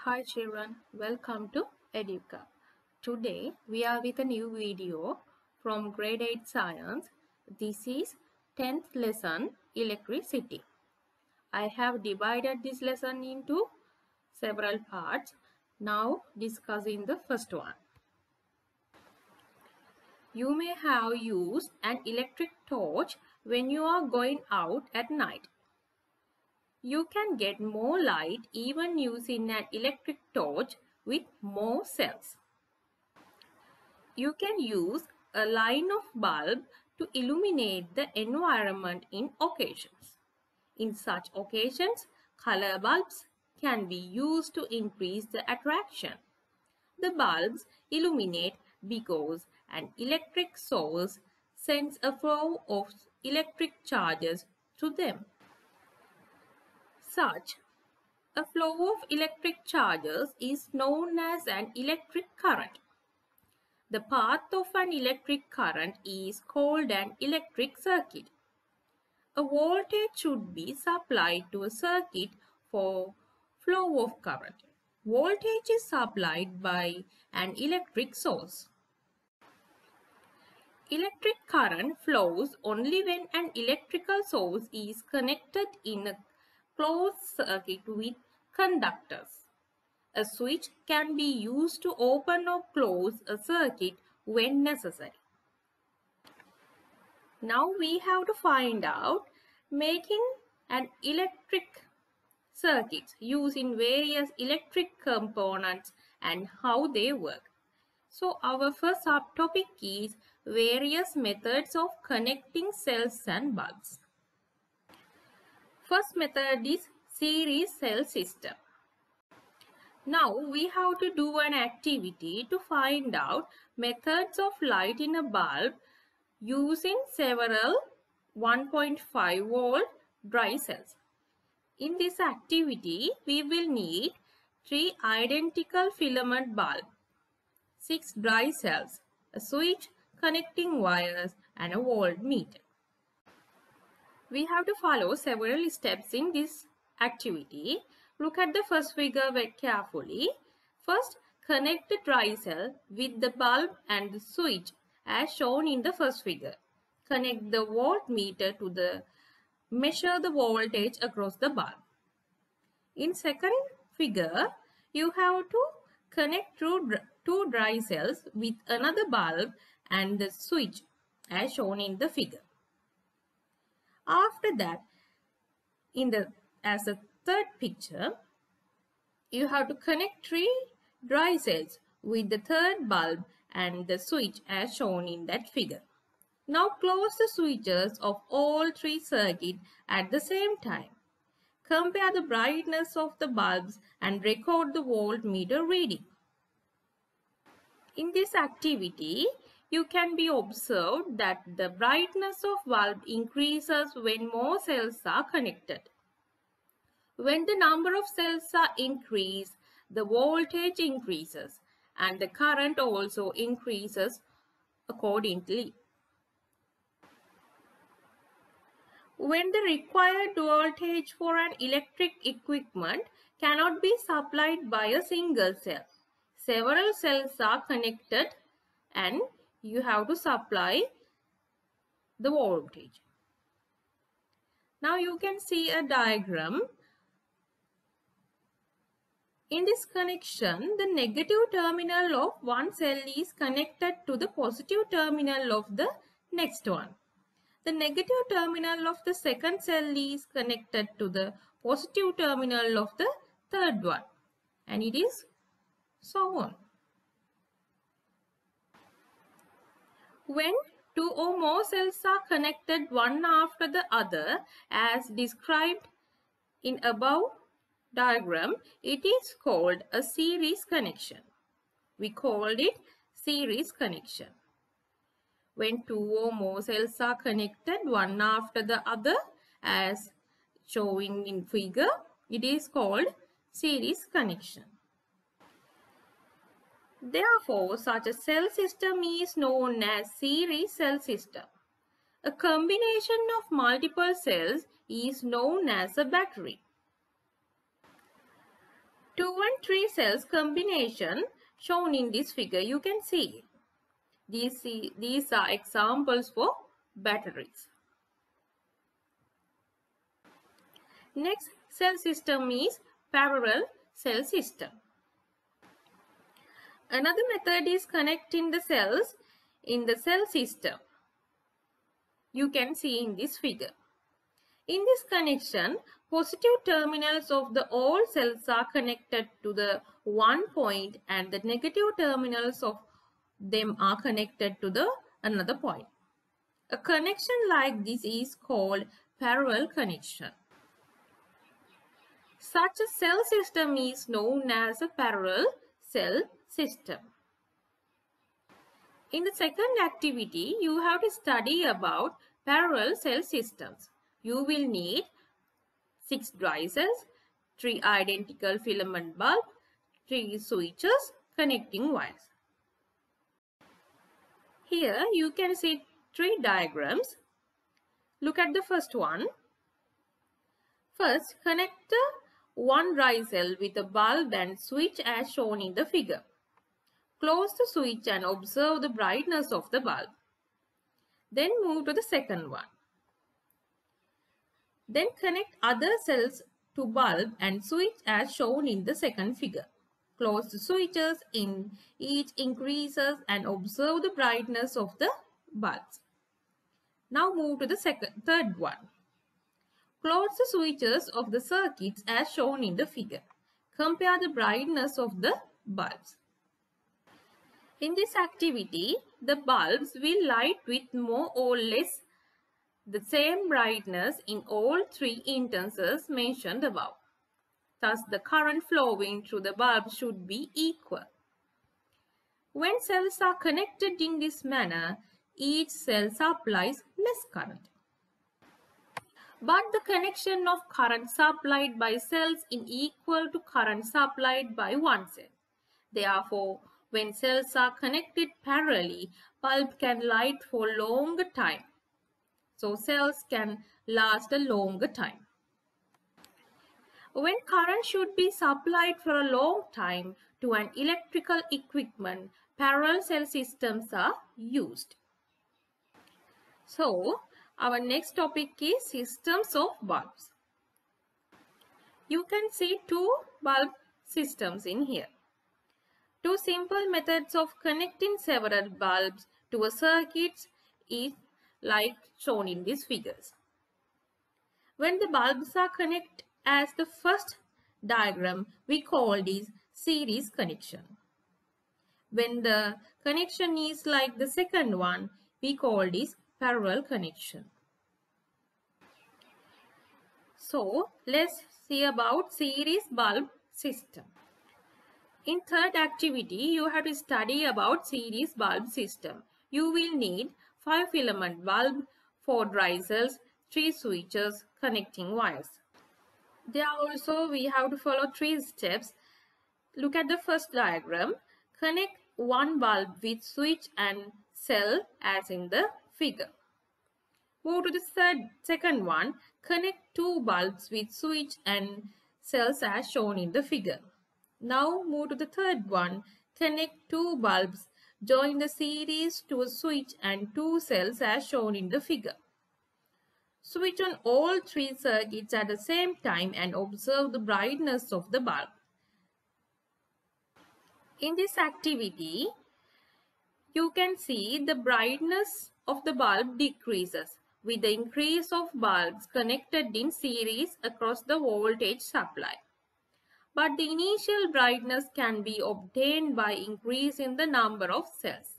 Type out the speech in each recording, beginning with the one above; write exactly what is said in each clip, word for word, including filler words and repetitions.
Hi children, welcome to Educa. Today we are with a new video from grade eight science. This is tenth lesson electricity. I have divided this lesson into several parts. Now discussing the first one. You may have used an electric torch when you are going out at night. You can get more light even using an electric torch with more cells. You can use a line of bulb to illuminate the environment in occasions. In such occasions, color bulbs can be used to increase the attraction. The bulbs illuminate because an electric source sends a flow of electric charges to them. Such a flow of electric charges is known as an electric current. The path of an electric current is called an electric circuit. A voltage should be supplied to a circuit for flow of current. Voltage is supplied by an electric source. Electric current flows only when an electrical source is connected in a closed circuit with conductors. A switch can be used to open or close a circuit when necessary. Now we have to find out making an electric circuit using various electric components and how they work. So our first subtopic is various methods of connecting cells and bulbs. First method is series cell system. Now we have to do an activity to find out methods of lighting a bulb using several one point five volt dry cells. In this activity, we will need three identical filament bulbs, six dry cells, a switch, connecting wires, and a voltmeter. We have to follow several steps in this activity. Look at the first figure very carefully. First, connect the dry cell with the bulb and the switch as shown in the first figure. Connect the voltmeter to the measure the voltage across the bulb. In second figure, you have to connect two, two dry cells with another bulb and the switch as shown in the figure. After that, in the as a third picture, you have to connect three dry cells with the third bulb and the switch as shown in that figure. Now close the switches of all three circuits at the same time. Compare the brightness of the bulbs and record the voltmeter reading. In this activity, you can be observed that the brightness of bulb increases when more cells are connected. When the number of cells are increased, the voltage increases and the current also increases accordingly. When the required voltage for an electric equipment cannot be supplied by a single cell, several cells are connected and you have to supply the voltage. Now you can see a diagram. In this connection, the negative terminal of one cell is connected to the positive terminal of the next one. The negative terminal of the second cell is connected to the positive terminal of the third one. And it is so on. When two or more cells are connected one after the other as described in above diagram, it is called a series connection. We called it series connection. When two or more cells are connected one after the other as showing in figure, it is called series connection. Therefore, such a cell system is known as series cell system. A combination of multiple cells is known as a battery. Two and three cells combination shown in this figure, you can see. These, these are examples for batteries. Next cell system is parallel cell system. Another method is connecting the cells in the cell system. You can see in this figure. In this connection, positive terminals of the all cells are connected to the one point and the negative terminals of them are connected to the another point. A connection like this is called parallel connection. Such a cell system is known as a parallel cell system. In the second activity, you have to study about parallel cell systems. You will need six dry cells, three identical filament bulbs, three switches, connecting wires. Here you can see three diagrams. Look at the first one. First, connect the one dry cell with a bulb and switch as shown in the figure. Close the switch and observe the brightness of the bulb. Then move to the second one. Then connect other cells to bulb and switch as shown in the second figure. Close the switches in each increases and observe the brightness of the bulbs. Now move to the second, third one. Close the switches of the circuits as shown in the figure. Compare the brightness of the bulbs. In this activity, the bulbs will light with more or less the same brightness in all three instances mentioned above. Thus, the current flowing through the bulb should be equal. When cells are connected in this manner, each cell supplies less current. But the connection of current supplied by cells is equal to current supplied by one cell. Therefore, when cells are connected parallelly, bulb can light for longer time. So cells can last a longer time. When current should be supplied for a long time to an electrical equipment, parallel cell systems are used. So, our next topic is systems of bulbs. You can see two bulb systems in here. Two simple methods of connecting several bulbs to a circuit is like shown in these figures. When the bulbs are connected as the first diagram, we call this series connection. When the connection is like the second one, we call this parallel connection. So, let's see about series bulb system. In third activity, you have to study about series bulb system. You will need five filament bulb, four dry cells, three switches, connecting wires. There also we have to follow three steps. Look at the first diagram. Connect one bulb with switch and cell as in the figure. Move to the third, second one. Connect two bulbs with switch and cells as shown in the figure. Now move to the third one. Connect two bulbs. Join the series to a switch and two cells as shown in the figure. Switch on all three circuits at the same time and observe the brightness of the bulb. In this activity, you can see the brightness of the bulb decreases with the increase of bulbs connected in series across the voltage supply. But the initial brightness can be obtained by increase in the number of cells.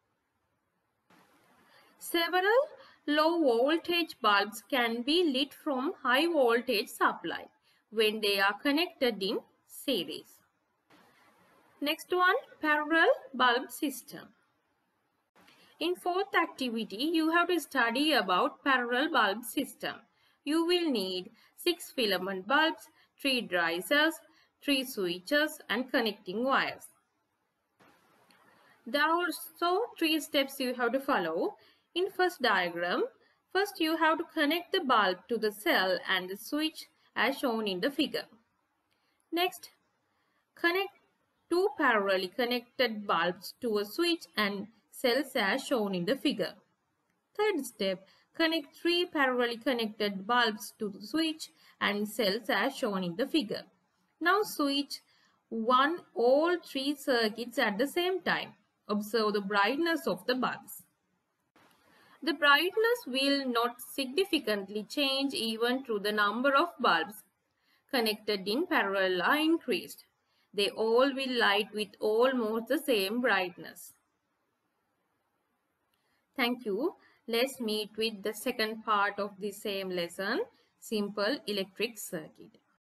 Several low voltage bulbs can be lit from high voltage supply when they are connected in series. Next one, parallel bulb system. In fourth activity, you have to study about parallel bulb system. You will need six filament bulbs, three dry cells, three switches and connecting wires. There are also three steps you have to follow. In first diagram, first you have to connect the bulb to the cell and the switch as shown in the figure. Next, Connect two parallelly connected bulbs to a switch and cells as shown in the figure. Third step, connect three parallelly connected bulbs to the switch and cells as shown in the figure. Now switch on all three circuits at the same time. Observe the brightness of the bulbs. The brightness will not significantly change even though the number of bulbs connected in parallel are increased. They all will light with almost the same brightness. Thank you. Let's meet with the second part of the same lesson, simple electric circuit.